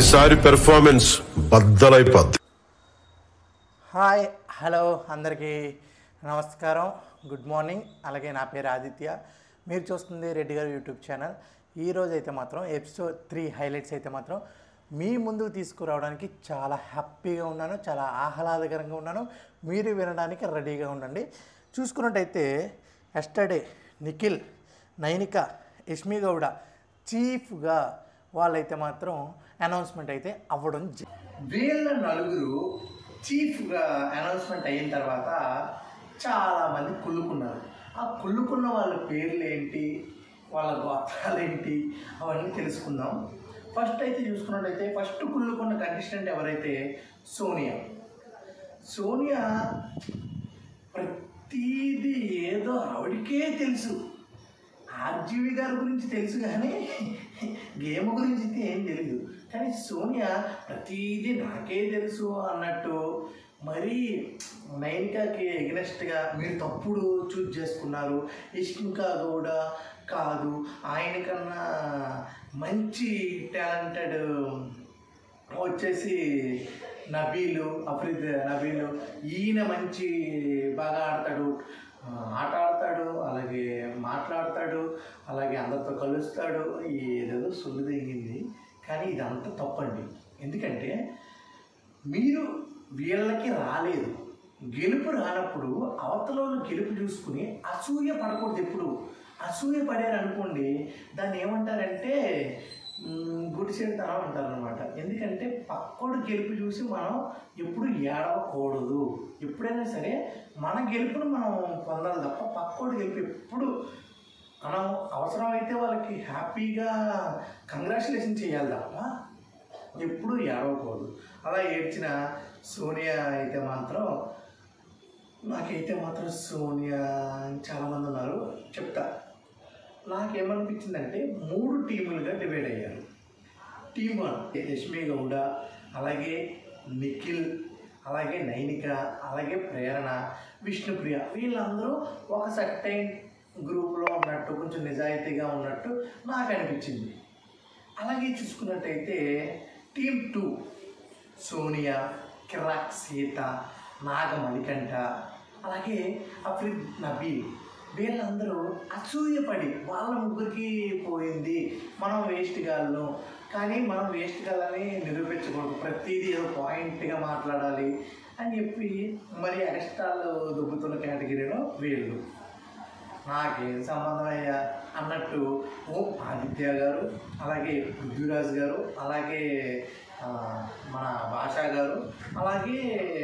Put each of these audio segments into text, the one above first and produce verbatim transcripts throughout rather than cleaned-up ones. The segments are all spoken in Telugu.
ఈసారి పెర్ఫార్మెన్స్ బద్దలైపోద్ది. హాయ్ హలో అందరికీ నమస్కారం, గుడ్ మార్నింగ్. అలాగే నా పేరు ఆదిత్య, మీరు చూస్తుంది రెడ్డి గారు యూట్యూబ్ ఛానల్. ఈరోజు అయితే మాత్రం ఎపిసోడ్ త్రీ హైలైట్స్ అయితే మాత్రం మీ ముందుకు తీసుకురావడానికి చాలా హ్యాపీగా ఉన్నాను, చాలా ఆహ్లాదకరంగా ఉన్నాను. మీరు వినడానికి రెడీగా ఉండండి. చూసుకున్నట్టయితే ఎస్టర్డే నిఖిల్, నైనిక, యష్మి గౌడ చీఫ్గా వాళ్ళైతే మాత్రం అనౌన్స్మెంట్ అయితే అవ్వడం. వీళ్ళ నలుగురు చీఫ్గా అనౌన్స్మెంట్ అయిన తర్వాత చాలామంది కుళ్ళుకున్నారు. ఆ కుళ్ళుకున్న వాళ్ళ పేర్లు ఏంటి, వాళ్ళ గోత్రాలు ఏంటి, అవన్నీ తెలుసుకుందాం. ఫస్ట్ అయితే చూసుకున్నట్టయితే ఫస్ట్ కుళ్ళుకున్న కంటెస్టెంట్ ఎవరైతే సోనియా. సోనియా ప్రతీది ఏదో ఆవిడకే తెలుసు. ఆర్జీవి గారి గురించి తెలుసు కానీ గేమ్ గురించి అయితే ఏం తెలియదు. కానీ సోనియా ప్రతీది నాకే తెలుసు అన్నట్టు మరీ నైనికాకి ఎగనెస్ట్గా మీరు తప్పుడు చూజ్ చేసుకున్నారు, ఇష్మికా కూడా కాదు, ఆయనకన్నా మంచి టాలెంటెడ్ వచ్చేసి నబీలు, అఫ్రీద్ నబీలు, ఈయన మంచి బాగా ఆడతాడు, ఆట ఆడతాడు, అలాగే మాట్లాడతాడు, అలాగే అందరితో కలుస్తాడు, ఏదేదో సొల్లు దిగింది. కానీ ఇదంతా తప్పండి. ఎందుకంటే మీరు వీళ్ళకి రాలేదు, గెలుపు రానప్పుడు అవతల గెలుపు చూసుకుని అసూయ పడకూడదు. ఎప్పుడు అసూయ పడారు అనుకోండి, దాన్ని ఏమంటారంటే గుడిసేడుతనం అంటారు అనమాట. ఎందుకంటే పక్కోడు గెలుపు చూసి మనం ఎప్పుడు ఏడవకూడదు. ఎప్పుడైనా సరే మన గెలుపును మనం పొందాలి తప్ప పక్కోడు గెలుపు ఎప్పుడు మనం అవసరమైతే వాళ్ళకి హ్యాపీగా కంగ్రాచులేషన్ చేయాలి తప్ప ఎప్పుడు ఏడవకూడదు. అలా ఏడ్చిన సోనియా అయితే మాత్రం నాకైతే మాత్రం సోనియా చాలామంది ఉన్నారు, చెప్తా. నాకేమనిపించిందంటే మూడు టీములుగా డివైడ్ అయ్యారు. టీమ్ వన్ యష్మి గౌడ, అలాగే నిఖిల్, అలాగే నైనిక, అలాగే ప్రేరణ, విష్ణుప్రియ. వీళ్ళందరూ ఒక సర్టైన్ గ్రూప్లో ఉన్నట్టు, కొంచెం నిజాయితీగా ఉన్నట్టు నాకు అనిపించింది. అలాగే చూసుకున్నట్టయితే టీమ్ టూ సోనియా, కిరాక్ సీత, నాగ మణికంఠ, అలాగే అఫ్రీద్ నబీల్. వీళ్ళందరూ అసూయపడి వాళ్ళ ముగ్గురికి పోయింది, మనం వేస్ట్ గాళ్ళను, కానీ మనం వేస్ట్ గాళ్ళని నిరూపించకూడదు, ప్రతిదీ ఏదో పాయింట్గా మాట్లాడాలి అని చెప్పి మరి అరెస్టాలు దుబ్బుతున్న కేటగిరీలో వీళ్ళు. నాకేం సంబంధం అయ్యా అన్నట్టు ఓ ఆదిత్య గారు, అలాగే పృథ్వీరాజ్ గారు, అలాగే మన భాషా గారు, అలాగే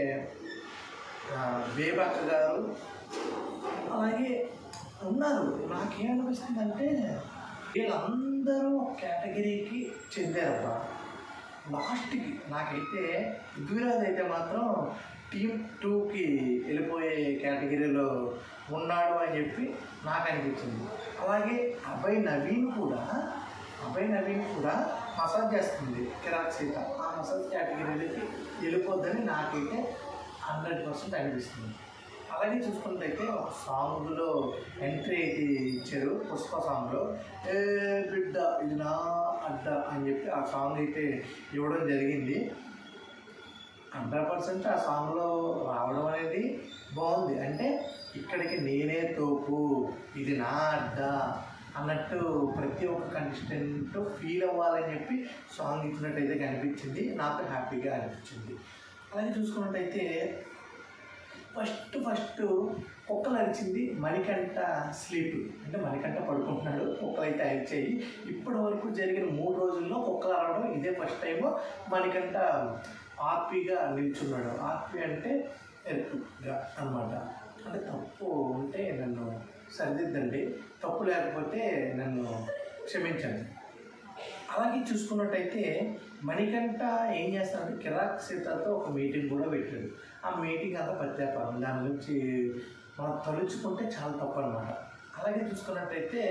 బేబక్క గారు, అలాగే ఉన్నారు. నాకేమనిపిస్తుందంటే వీళ్ళందరూ కేటగిరీకి చెందారబ్బా. లాస్ట్కి నాకైతే పృథ్వీరాజ్ అయితే మాత్రం టీమ్ టూకి వెళ్ళిపోయే కేటగిరీలో ఉన్నాడు అని చెప్పి నాకు అనిపించింది. అలాగే అభయ్ నవీన్ కూడా అభయ్ నవీన్ కూడా మసాజ్ చేస్తుంది కిరాక్ సీత, ఆ మసాజ్ కేటగిరీలకి వెళ్ళిపోద్దని నాకైతే హండ్రెడ్ పర్సెంట్ అనిపిస్తుంది. అలాగే చూసుకున్నట్టయితే ఒక సాంగ్లో ఎంట్రీ అయితే ఇచ్చారు, పుష్ప సాంగ్లో ఏ బిడ్డ ఇది నా అడ్డ అని చెప్పి ఆ సాంగ్ అయితే ఇవ్వడం జరిగింది. హండ్రెడ్ పర్సెంట్ ఆ సాంగ్లో రావడం అనేది బాగుంది. అంటే ఇక్కడికి నేనే తోపు, ఇది నా అడ్డ అన్నట్టు ప్రతి ఒక్క కంటెస్టెంట్ ఫీల్ అవ్వాలని చెప్పి సాంగ్ ఇచ్చినట్టయితే కనిపించింది, నాకు హ్యాపీగా అనిపించింది. అలాగే చూసుకున్నట్టయితే ఫస్ట్ ఫస్ట్ కుక్కలు అరిచింది మణికంఠ స్లీప్, అంటే మణికంఠ పడుకుంటున్నాడు, కుక్కలు అయితే అరిచాయి. ఇప్పటి వరకు జరిగిన మూడు రోజుల్లో కుక్కలు అరవడం ఇదే ఫస్ట్ టైము. మణికంఠ ఆర్పీగా నిల్చున్నాడు. ఆర్పీ అంటే ఎరుపుగా అన్నమాట. అంటే తప్పు ఉంటే నన్ను సరిదిద్దండి, తప్పు లేకపోతే నన్ను క్షమించండి. అలాగే చూసుకున్నట్టయితే మణికంఠ ఏం చేస్తాడంటే కిరాక్ సీతతో ఒక మీటింగ్ కూడా పెట్టాడు. ఆ మీటింగ్ అంతా ప్రత్యేకం, దాని గురించి మనం తలుచుకుంటే చాలా తప్పు అనమాట. అలాగే చూసుకున్నట్టయితే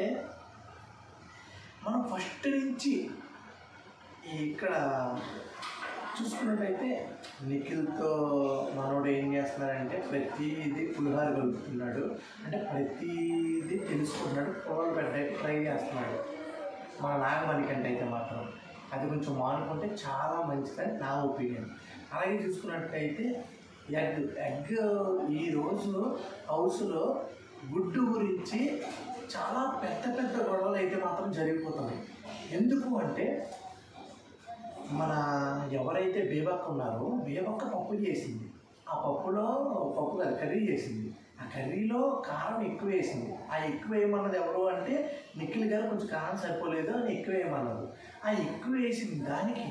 మనం ఫస్ట్ నుంచి ఇక్కడ చూసుకున్నట్టయితే నిఖిల్తో మనోడు ఏం చేస్తున్నాడంటే ప్రతిదీ పులిహార కలుపుతున్నాడు, అంటే ప్రతిదీ తెలుసుకుంటున్నాడు, పొగలు పెట్టడానికి ట్రై చేస్తున్నాడు. మన నాగమణికంఠ అయితే మాత్రం అది కొంచెం మానుకుంటే చాలా మంచిదని నా ఒపీనియన్. అలాగే చూసుకున్నట్టయితే ఎగ్ ఎగ్ ఈరోజు హౌస్లో గుడ్డు గురించి చాలా పెద్ద పెద్ద గొడవలు అయితే మాత్రం జరిగిపోతున్నాయి. ఎందుకు అంటే మన ఎవరైతే బేబక్క ఉన్నారో బేబక్క పప్పు చేసింది. ఆ పప్పులో పప్పు కాదు కర్రీ చేసింది. ఆ కర్రీలో కారం ఎక్కువ వేసింది. ఆ ఎక్కువ వేయమన్నది ఎవరు అంటే నిఖిల్ గారు కొంచెం కారం సరిపోలేదు అని ఎక్కువ వేయమన్నారు. ఆ ఎక్కువ వేసిన దానికి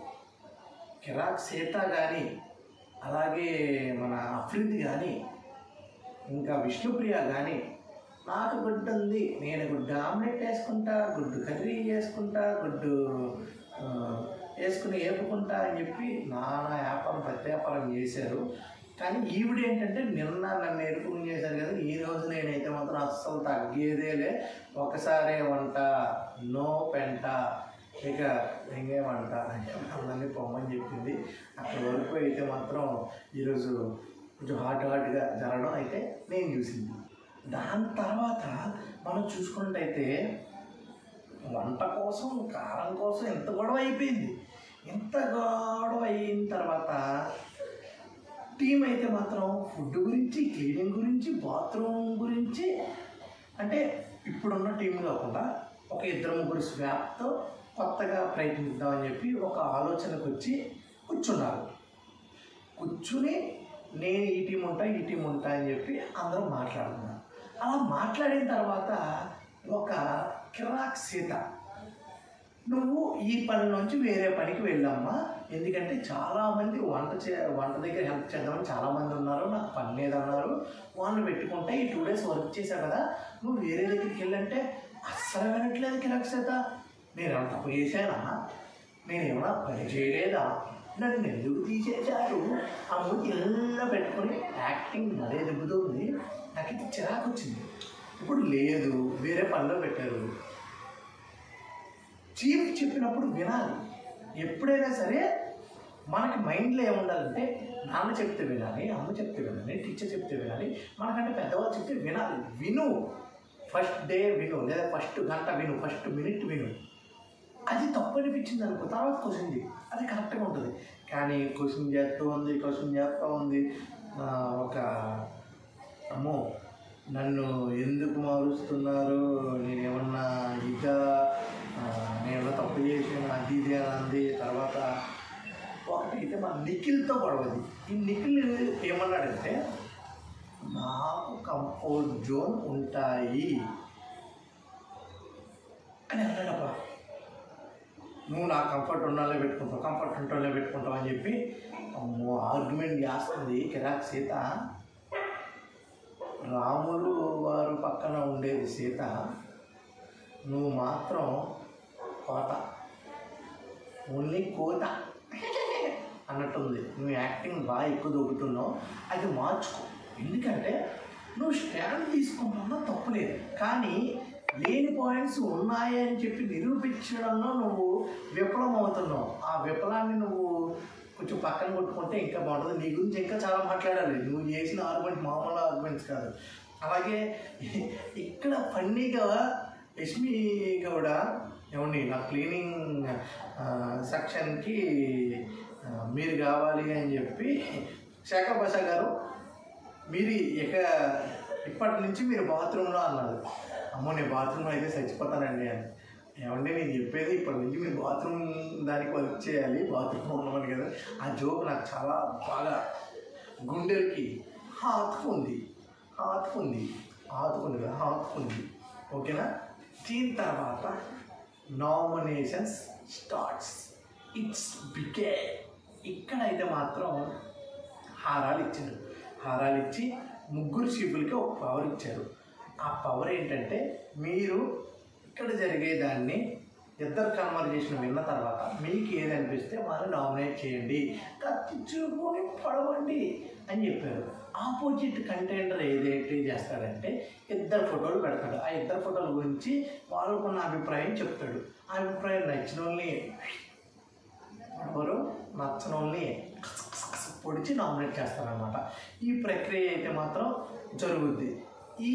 కిరాక్ సీత కానీ అలాగే మన అఫ్రిద్ కానీ ఇంకా విష్ణుప్రియ కానీ నాకు గుడ్డు ఉంది, నేను గుడ్డు ఆమ్లెట్ వేసుకుంటా, గుడ్డు కర్రీ చేసుకుంటా, గుడ్డు వేసుకుని వేపుకుంటా అని చెప్పి నానా వ్యాపారం ప్రత్యాపారం చేశారు. కానీ ఈవిడ ఏంటంటే నిన్న నన్ను ఎరుపుని చేశారు కదా, ఈరోజు నేనైతే మాత్రం అస్సలు తగ్గేదేలే. ఒకసారి వంట నో పెంట, ఇక ఇంకేమంట అందరినీ పొమ్మని చెప్పింది. అక్కడి వరకు అయితే మాత్రం ఈరోజు కొంచెం హాట్ హాట్గా జరగడం అయితే నేను చూసింది. దాని తర్వాత మనం చూసుకున్నట్టయితే వంట కోసం కారం కోసం ఎంత గొడవ అయిపోయింది. ఇంత గొడవ అయిన తర్వాత టీం అయితే మాత్రం ఫుడ్ గురించి, క్లీనింగ్ గురించి, బాత్రూమ్ గురించి, అంటే ఇప్పుడున్న టీం కాకుండా ఒక ఇద్దరు ముగ్గురు స్వాప్తో కొత్తగా ప్రయత్నిద్దామని చెప్పి ఒక ఆలోచనకు వచ్చి కూర్చున్నారు. కూర్చుని నేను ఈ టీం ఉంటా ఈ టీం ఉంటా అని చెప్పి అందరూ మాట్లాడుతున్నారు. అలా మాట్లాడిన తర్వాత ఒక కిరాక్ సీత, నువ్వు ఈ పని నుంచి వేరే పనికి వెళ్ళమ్మా, ఎందుకంటే చాలామంది వంట చే వంట దగ్గర హెల్ప్ చేద్దామని చాలామంది ఉన్నారు, నాకు పని లేదన్నారు, వాళ్ళు పెట్టుకుంటే ఈ టూ డేస్ వర్క్ చేశావు కదా, నువ్వు వేరే దగ్గరికి వెళ్ళంటే అస్సలు వినట్లేదు కిరాక్ సీత. నేనేమన్నా తప్పు చేశానా, నేనేమన్నా పని చేయలేదా, నన్ను ఎందుకు తీసేశారు అమ్మ ఇలా పెట్టుకొని యాక్టింగ్ మరే దెబ్బతుంది. నాకు ఇది చిరాకు వచ్చింది. ఇప్పుడు లేదు వేరే పనిలో పెట్టారు. చీఫ్ చెప్పినప్పుడు వినాలి. ఎప్పుడైనా సరే మనకి మైండ్లో ఏముండాలంటే నాన్న చెప్తే వినాలి, అమ్మ చెప్తే వినాలి, టీచర్ చెప్తే వినాలి, మనకంటే పెద్దవాళ్ళు చెప్తే వినాలి. విను, ఫస్ట్ డే విను, లేదా ఫస్ట్ గంట విను, ఫస్ట్ మినిట్ విను. అది తప్పు అనిపించింది అనుకో తర్వాత క్వశ్చన్ చేయి, అది కరెక్ట్గా ఉంటుంది. కానీ క్వశ్చన్ చేస్తూ ఉంది క్వశ్చన్ చేస్తూ ఉంది ఒక అమ్మో నన్ను ఎందుకు మారుస్తున్నారు, నేనేమన్నా ఇదా, నేనేమన్నా తప్పు చేసాను, అది ఇది అని అంది. తర్వాత ఒకటైతే మా నిఖిల్తో గొడవది. ఈ నిఖిల్ ఏమన్నాడంటే నాకు కంఫర్ట్ జోన్ ఉంటాయి అని అన్నాడప్ప. నువ్వు నా కంఫర్ట్ ఉండాలే పెట్టుకుంటావు, కంఫర్ట్ ఉండాలే పెట్టుకుంటావు అని చెప్పి అమ్మో ఆర్గ్యుమెంట్ చేస్తుంది కిరాక్ సీత. రాములు వారు పక్కన ఉండేది సీత, నువ్వు మాత్రం కోత, ఓన్లీ కోత అన్నట్టుంది. నువ్వు యాక్టింగ్ బాగా ఎక్కువ దొబ్బుతున్నావు, అది మార్చుకో. ఎందుకంటే నువ్వు స్టాండ్ తీసుకుంటున్నా తప్పులేదు, కానీ లేని పాయింట్స్ ఉన్నాయని చెప్పి నిరూపించడంలో నువ్వు విఫలం అవుతున్నావు. ఆ విఫలాన్ని నువ్వు కొంచెం పక్కన కొట్టుకుంటే ఇంకా బాగుంటుంది. నీ గురించి ఇంకా చాలా మాట్లాడాలి, నువ్వు చేసిన ఆర్గ్యుమెంట్ మామూలు ఆర్గ్యుమెంట్స్ కాదు. అలాగే ఇక్కడ ఫన్నీగా యష్మి గౌడ ఏమండి నా క్లీనింగ్ సెక్షన్కి మీరు కావాలి అని చెప్పి శేఖర్ భాష గారు మీరు ఇక ఇప్పటి నుంచి మీరు బాత్రూంలో అన్నారు. అమ్మో నేను బాత్రూంలో అయితే చచ్చిపోతానండి అని. ఏమంటే నేను చెప్పేది ఇప్పటి నుంచి మీరు బాత్రూమ్ దానికి వర్క్ చేయాలి, బాత్రూంలో ఉన్నామని కదా. ఆ జోక్ నాకు చాలా బాగా గుండెలకి హాతుకుంది హాతుకుంది హాతుకుంది కదా హాతుకుంది ఓకేనా. దీని తర్వాత నామినేషన్స్ స్టార్ట్స్, ఇట్స్ బిగే. ఇక్కడైతే మాత్రం హారాలు ఇచ్చారు. హారాలు ఇచ్చి ముగ్గురు షిపులకి ఒక పవర్ ఇచ్చారు. ఆ పవర్ ఏంటంటే మీరు ఇక్కడ జరిగేదాన్ని ఇద్దరు కన్వర్జేషన్ విన్న తర్వాత మీకు ఏది అనిపిస్తే వాళ్ళు నామినేట్ చేయండి, కత్తి చూపుని పడవండి అని చెప్పారు. ఆపోజిట్ కంటెండర్ ఏదైతే చేస్తాడంటే ఇద్దరు ఫోటోలు పెడతాడు. ఆ ఇద్దరు ఫోటోల గురించి వాళ్ళకున్న అభిప్రాయం చెప్తాడు. ఆ అభిప్రాయం నచ్చిన వాళ్ళని ఎవరు నచ్చిన వాళ్ళని పొడిచి నామినేట్ చేస్తారనమాట. ఈ ప్రక్రియ అయితే మాత్రం జరుగుద్ది. ఈ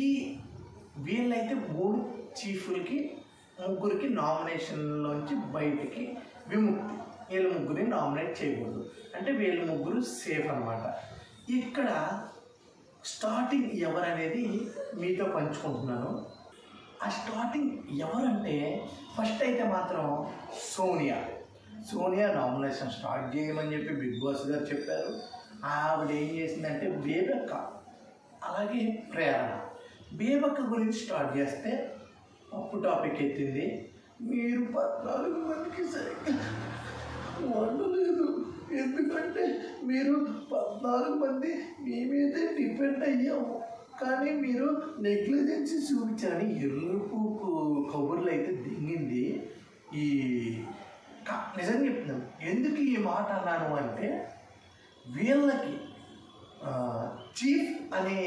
వీళ్ళైతే మూడు చీఫ్లకి ముగ్గురికి నామినేషన్లోంచి బయటికి విముక్తి, వీళ్ళ ముగ్గురిని నామినేట్ చేయకూడదు. అంటే వీళ్ళ ముగ్గురు సేఫ్ అనమాట. ఇక్కడ స్టార్టింగ్ ఎవరు అనేది మీతో పంచుకుంటున్నాను. ఆ స్టార్టింగ్ ఎవరంటే ఫస్ట్ అయితే మాత్రం సోనియా. సోనియా నామినేషన్ స్టార్ట్ చేయమని చెప్పి బిగ్ బాస్ గారు చెప్పారు. ఆవిడ ఏం చేసిందంటే బేబక్క అలాగే ప్రేరణ. బేబక్క గురించి స్టార్ట్ చేస్తే అప్పు టాపిక్ ఎత్తింది. మీరు పద్నాలుగు మందికి సరిగ్గా వండలేదు, ఎందుకంటే మీరు పద్నాలుగు మంది మీ మీదే డిపెండ్ అయ్యాము, కానీ మీరు నెగ్లిజెన్సీ చూపించారని ఎరుపు కబుర్లు అయితే దిగింది. ఈ నిజంగా చెప్తున్నాను. ఎందుకు ఈ మాట అన్నాను అంటే వీళ్ళకి చీఫ్ అనే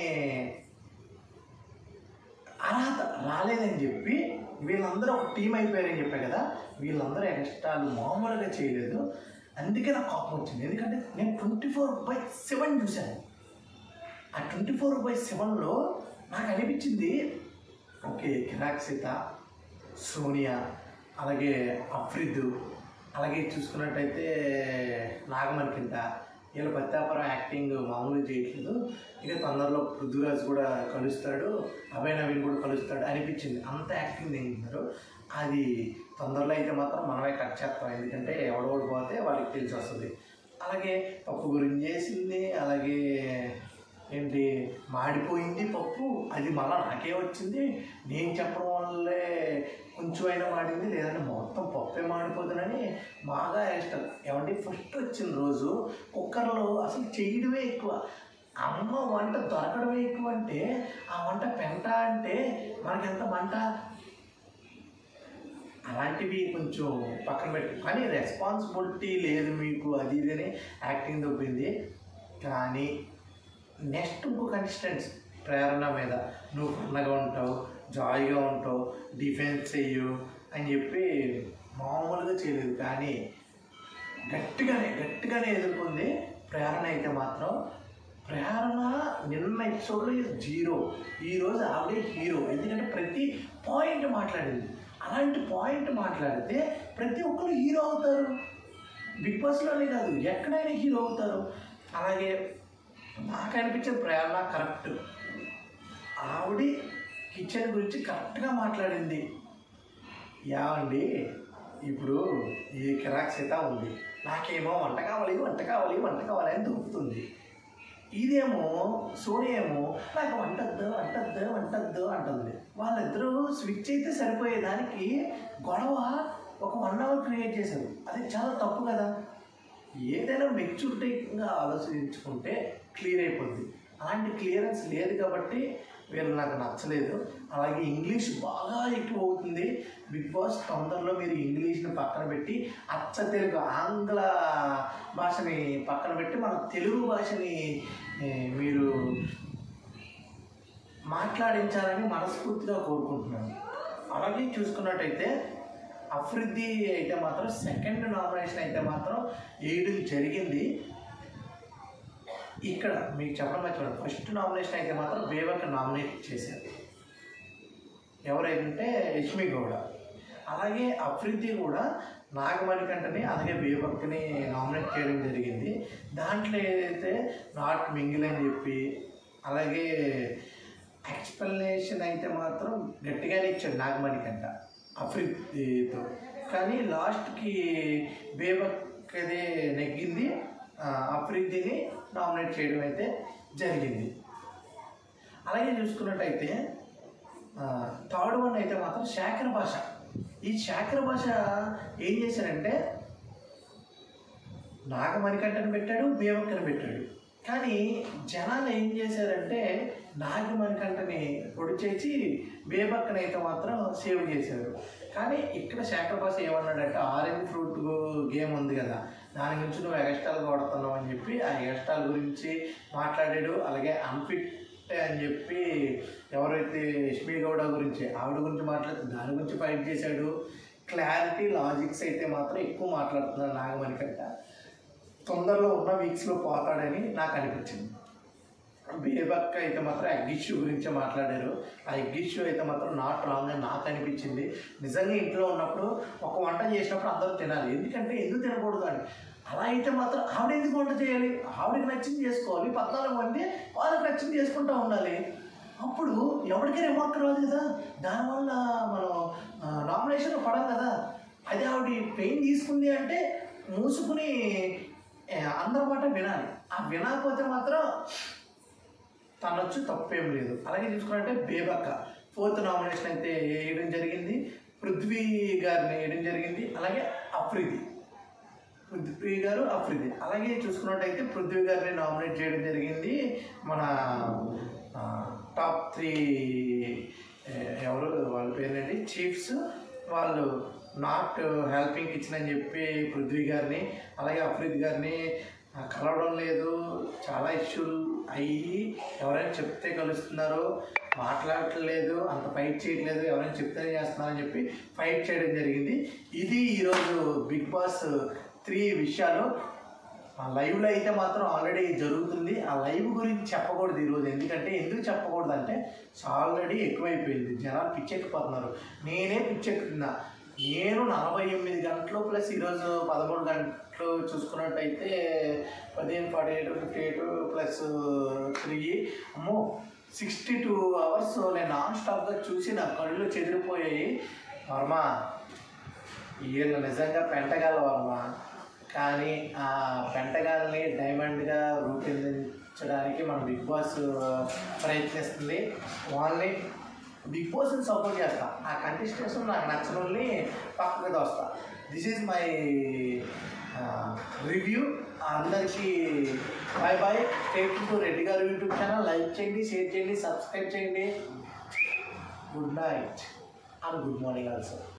అర్హత రాలేదని చెప్పి వీళ్ళందరూ ఒక టీం అయిపోయారని చెప్పే కదా, వీళ్ళందరూ ఎక్స్ట్రాలు మామూలుగా చేయలేదు. అందుకే నాకు కోపం వచ్చింది. ఎందుకంటే నేను ట్వంటీ ఫోర్ బై సెవెన్ చూశాను. ఆ ట్వంటీ ఫోర్ బై సెవెన్లో నాకు అనిపించింది ఓకే కిరాక్ సీత, సోనియా, అలాగే అఫ్రిద్, అలాగే చూసుకున్నట్టయితే నాగమణికింట, వీళ్ళ ప్రత్యాపరం యాక్టింగ్ మామూలుగా చేయట్లేదు. ఇక తొందరలో పృథ్వీరాజ్ కూడా కలుస్తాడు, అభయ్ నవీన్ కూడా కలుస్తాడు అనిపించింది. అంత యాక్టింగ్ దిగుతున్నారు. అది తొందరలో అయితే మాత్రం మనమే కట్ చేస్తాం, ఎందుకంటే ఎవడోడు పోతే వాళ్ళకి తెలిసి వస్తుంది. అలాగే పప్పు గురించి చేసింది, అలాగే ఏంటి మాడిపోయింది పప్పు, అది మళ్ళీ నాకే వచ్చింది. నేను చెప్పడం వల్లే కొంచెం అయినా మాడింది, లేదంటే మొత్తం పప్పే మాడిపోతుందని బాగా ఇష్టం. ఏమంటే ఫస్ట్ వచ్చిన రోజు కుక్కర్లో అసలు చేయడమే ఎక్కువ, అమ్మ వంట దొరకడమే ఎక్కువ. అంటే ఆ వంట పెంట అంటే మనకెంత మంట. అలాంటివి కొంచెం పక్కన పెట్టు, కానీ రెస్పాన్సిబిలిటీ లేదు మీకు అది ఇదని యాక్టింగ్ దొబ్బింది. కానీ నెక్స్ట్ ఇంకో కంటెస్టెంట్స్ ప్రేరణ మీద నువ్వు ఫన్నగా ఉంటావు, జాయిగా ఉంటావు, డిఫెన్స్ చెయ్యు అని చెప్పి మామూలుగా చేయలేదు. కానీ గట్టిగానే గట్టిగానే ఎదుర్కొంది ప్రేరణ. అయితే మాత్రం ప్రేరణ నిన్న ఎపిసోడ్లో జీరో, ఈరోజు ఆవిడే హీరో. ఎందుకంటే ప్రతి పాయింట్ మాట్లాడింది. అలాంటి పాయింట్ మాట్లాడితే ప్రతి ఒక్కరు హీరో అవుతారు. బిగ్ బాస్లోనే కాదు, ఎక్కడైనా హీరో అవుతారు. అలాగే నాకు అనిపించే ప్రేరణ కరెక్ట్. ఆవిడ కిచెన్ గురించి కరెక్ట్గా మాట్లాడింది. యావండి ఇప్పుడు ఈ కిరాక్ సీత ఉంది, నాకేమో వంట కావాలి వంట కావాలి వంట కావాలి అని దొరుకుతుంది. ఇదేమో సోనియా ఏమో నాకు వంటద్దు వంటద్దు వంటద్దు అంటుంది. వాళ్ళిద్దరూ స్విచ్ అయితే సరిపోయేదానికి గొడవ ఒక వన్ అవర్ క్రియేట్ చేశారు. అది చాలా తప్పు కదా. ఏదైనా మెచ్యూరిటీగా ఆలోచించుకుంటే క్లియర్ అయిపోద్ది. అలాంటి క్లియరెన్స్ లేదు కాబట్టి వీళ్ళు నాకు నచ్చలేదు. అలాగే ఇంగ్లీష్ బాగా ఎక్కువ అవుతుంది. బిగ్ బాస్ తొందరలో మీరు ఇంగ్లీష్ని పక్కన పెట్టి అచ్చ తెలుగు ఆంగ్ల భాషని పక్కన పెట్టి మన తెలుగు భాషని మీరు మాట్లాడించాలని మనస్ఫూర్తిగా కోరుకుంటున్నాను. అలాగే చూసుకున్నట్టయితే అఫ్రిది అయితే మాత్రం సెకండ్ నామినేషన్ అయితే మాత్రం వేయడం జరిగింది. ఇక్కడ మీకు చెప్పడం మర్చిపోయాను, ఫస్ట్ నామినేషన్ అయితే మాత్రం బేబక్క నామినేట్ చేశారు. ఎవరైతే యష్మి గౌడ. అలాగే అఫ్రిది కూడా నాగమణికంటని అలాగే బేబక్కని నామినేట్ చేయడం జరిగింది. దాంట్లో ఏదైతే నాట్ మింగిల్ అని చెప్పి అలాగే ఎక్స్ప్లెనేషన్ అయితే మాత్రం గట్టిగానే ఇచ్చాడు నాగమణికంట అఫ్రిదితో. కానీ లాస్ట్కి బేబక్కదే నెగ్గింది, అఫ్రిదిని నామినేట్ చేయడం అయితే జరిగింది. అలాగే చూసుకున్నట్టయితే థర్డ్ వన్ అయితే మాత్రం శాఖర భాష. ఈ శాఖర భాష ఏం చేశారంటే నాగమణికంటను పెట్టాడు, బేబక్కను పెట్టాడు. కానీ జనాలు ఏం చేశారంటే నాగమణికంటని పొడి చేసి బేబక్కని అయితే మాత్రం సేవ్ చేశారు. కానీ ఇక్కడ శాఖర భాష ఏమన్నాడంటే ఆరెంజ్ ఫ్రూట్ గేమ్ ఉంది కదా, దాని గురించి నువ్వు ఎగస్ట్రాలు కొడుతున్నావు అని చెప్పి ఆ ఎగస్ట్రాల గురించి మాట్లాడాడు. అలాగే అన్ఫిట్ అని చెప్పి ఎవరైతే యష్మి గౌడ గురించి ఆవిడ గురించి మాట్లాడితే దాని గురించి ఫైట్ చేశాడు. క్లారిటీ లాజిక్స్ అయితే మాత్రం ఎక్కువ మాట్లాడుతున్నాడు నాగమణికంట. తొందరలో ఉన్న వీక్స్లో పోతాడని నాకు అనిపించింది. బేబక్క అయితే మాత్రం ఎగ్ ఇష్యూ గురించి మాట్లాడారు. ఆ ఎగ్ ఇష్యూ అయితే మాత్రం నాట్ రాంగ్ అని నాకు అనిపించింది. నిజంగా ఇంట్లో ఉన్నప్పుడు ఒక వంట చేసినప్పుడు అందరూ తినాలి, ఎందుకంటే ఎందుకు తినకూడదు అని. అలా అయితే మాత్రం ఆవిడ ఎందుకు వంట చేయాలి, ఆవిడకి నచ్చింది చేసుకోవాలి, పద్నాలుగు మంది వాళ్ళకి నచ్చింది చేసుకుంటూ ఉండాలి. అప్పుడు ఎవరికైనా రిమార్క్ రాదు కదా, దానివల్ల మనం నామినేషన్ పడం కదా. అది ఆవిడ పెయిన్ తీసుకుంది అంటే మూసుకుని అందరి మాట వినాలి. ఆ వినకపోతే మాత్రం తనొచ్చు తప్పేం లేదు. అలాగే చూసుకున్నట్టే బేబక్క ఫోర్త్ నామినేషన్ అయితే వేయడం జరిగింది, పృథ్వీ గారిని వేయడం జరిగింది, అలాగే అఫ్రిది పృథ్వీ గారు అఫ్రిది. అలాగే చూసుకున్నట్టయితే పృథ్వీ గారిని నామినేట్ చేయడం జరిగింది. మన టాప్ త్రీ ఎవరు వాళ్ళ పేరేంటి చీఫ్స్, వాళ్ళు నాట్ హెల్పింగ్ కిచెన్ అని చెప్పి పృథ్వీ గారిని అలాగే అఫ్రిద్ గారిని కలవడం లేదు, చాలా ఇష్యూలు అయ్యి ఎవరైనా చెప్తే కలుస్తున్నారు, మాట్లాడట్లేదు, అంత ఫైట్ చేయట్లేదు, ఎవరైనా చెప్తేనే చేస్తున్నారని చెప్పి ఫైట్ చేయడం జరిగింది. ఇది ఈరోజు బిగ్ బాస్ త్రీ విషయాలు. ఆ లైవ్లో అయితే మాత్రం ఆల్రెడీ జరుగుతుంది. ఆ లైవ్ గురించి చెప్పకూడదు ఈరోజు, ఎందుకంటే ఎందుకు చెప్పకూడదు అంటే ఆల్రెడీ ఎక్కువైపోయింది, జనాలు పిచ్చెక్కిపోతున్నారు. నేనే పిచ్చెక్కుతున్నా. నేను నలభై ఎనిమిది గంటలు ప్లస్ ఈరోజు పదమూడు గంటలు చూసుకున్నట్టయితే పదిహేను forty eight fifty eight plus three అమ్మో సిక్స్టీ టూ అవర్స్ నేను నాన్ స్టాప్గా చూసి నా కళ్ళు చెదిరిపోయాయి. వర్మ ఈయన నిజంగా పెంటగాల వర్మ, కానీ ఆ పెంటగాల్ని డైమండ్గా రూపొందించడానికి మన బిగ్ బాస్ ప్రయత్నిస్తుంది. వాళ్ళని బిగ్ బాస్ని సపోర్ట్ చేస్తా, ఆ కంటెస్టెంట్స్ నాకు నచ్చిన వాళ్ళని పక్కకు దోస్తా. This is my review. అందరికీ bye bye. Take two Reddy గారు యూట్యూబ్ ఛానల్ లైక్ చేయండి, షేర్ చేయండి, సబ్స్క్రైబ్ చేయండి. Good night and good morning also.